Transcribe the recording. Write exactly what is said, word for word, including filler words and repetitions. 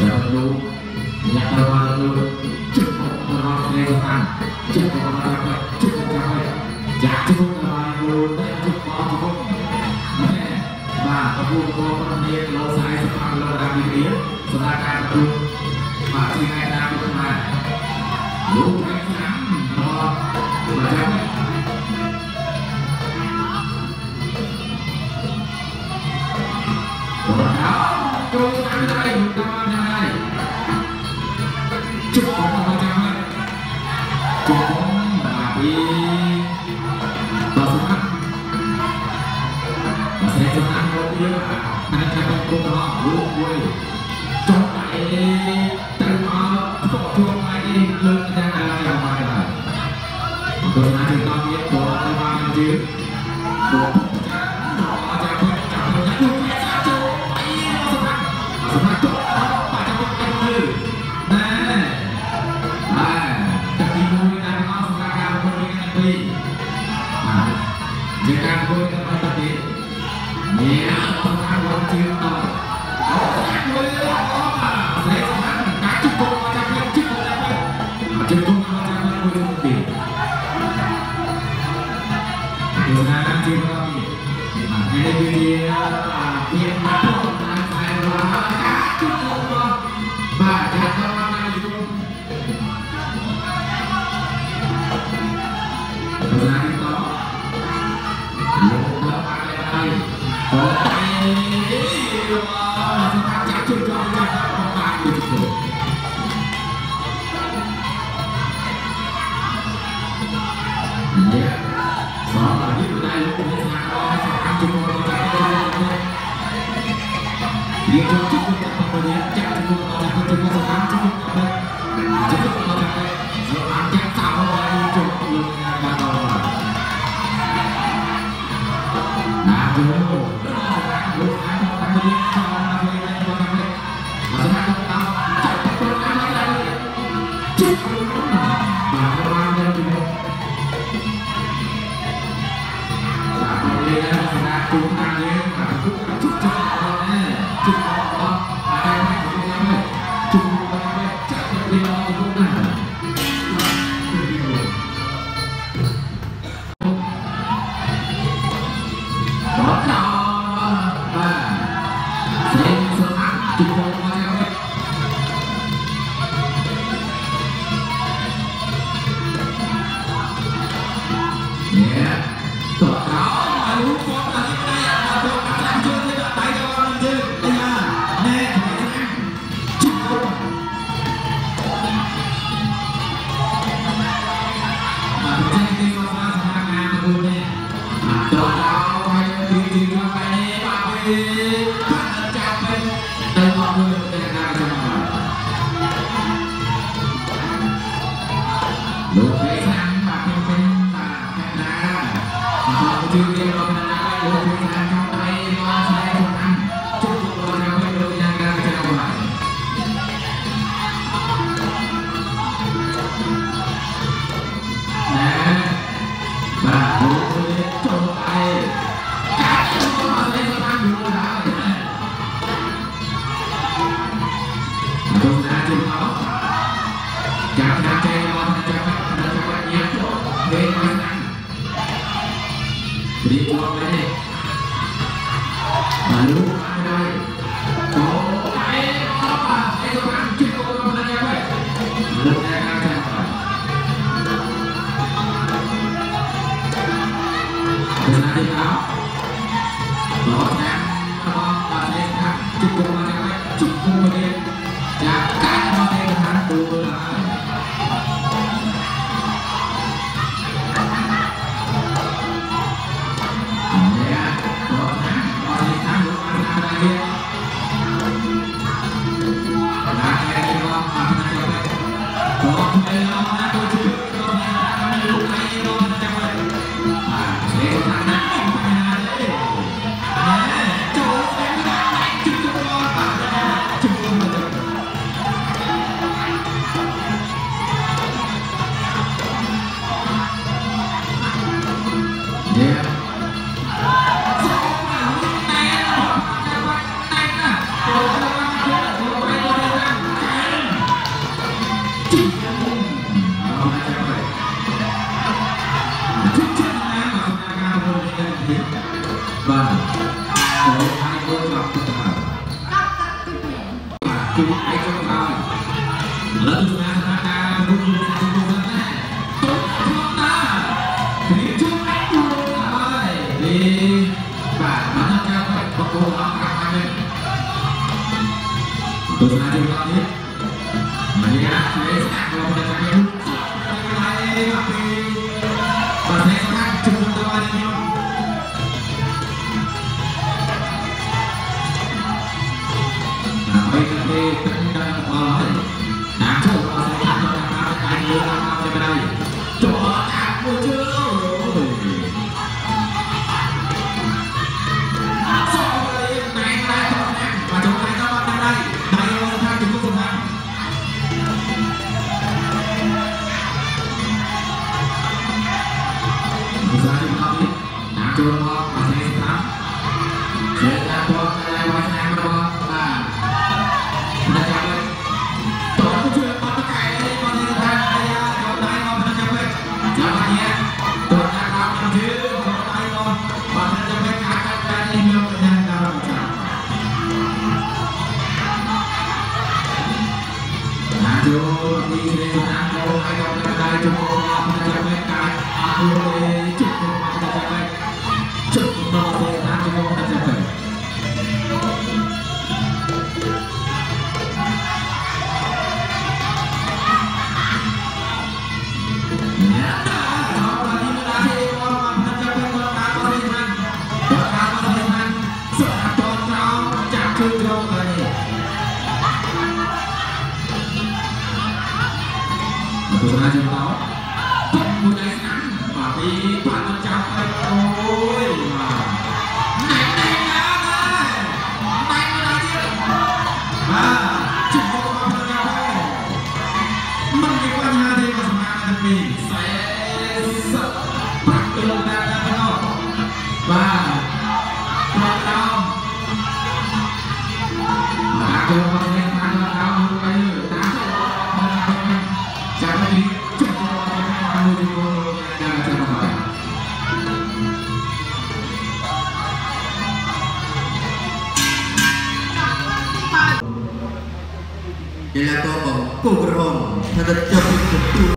Jangan dulu, yang terlalu dulu, cukup terlalu kelihatan, cukup terlalu cukup terlalu, jangan cukup terlalu dulu, dan cukup cukup. Nah, kebun kebun perniagaan lo saya sekarang lo lagi dia, silakan kebun masih ada kemana? Lu kayaknya, oh, macam Terus ada lagi, ada lagi. Cukup macam cukup tapi basuhan masih senang dia ada cara kurang gue coba ini terima coba lagi lebih dari yang mana terus nanti kami bawa teman dia Jangan boleh dapat ini. Ya, orang orang cinta. Oh, jangan boleh apa. Saya sekarang tak cukup macam cukup apa. Cukup macam boleh mungkin. Sekarang cinta kami. Ini dia yang mampu dan saya berharap cukup. Baca orang itu. Benar itu. គឺឯកចូលក្រោយឥឡូវទស្សនាស្ថានភាពរួមគ្នាជុំវិញណាទុកក្នុងតាព្រៀបជួបឯកចូលហើយនេះបាទមកចាំបកគោអស់ខាងនេះទស្សនាជុំវិញនេះមកយ៉ាឆ្លេស្អាតលោកទៅចាំនេះហើយមកពីប្រទេសខាងជុំទៅវិញនេះហើយទៅទីទឹកដល់អស់ហើយតាមចូលអស់ហើយតាមតាមតាមលើតាមតាមទៅដែរចូលអាប់មួយជើងសូមលេងណែណែទៅណាមកចូលណែទៅមកដែរហើយយកស្ថានជំនុំស្ថានវិសាលមកនេះតាមចូលមកមកស្ថានជាការបងតែវាសនារបស់បាទណាចាំទៅតោះជួយអត់កែមកនេះថាអាយ៉ាចូលដៃមកមិនចាំពេកចាំមកនេះតោះណាតាមជឿចូលដៃមកបើមិនចាំពេកកាត់កាត់តែនេះយកទៅណាដល់ចាំណាចូលទីនេះណាចូលឲ្យដល់ដៃចូលមកមិនចាំពេកកាត់អត់ទេជិះមកមិនចាំពេកជិះមកទៅណាចូលមកមិនចាំពេកទស្សនាជើងតោទុកមួយដៃស្អាតបាទពី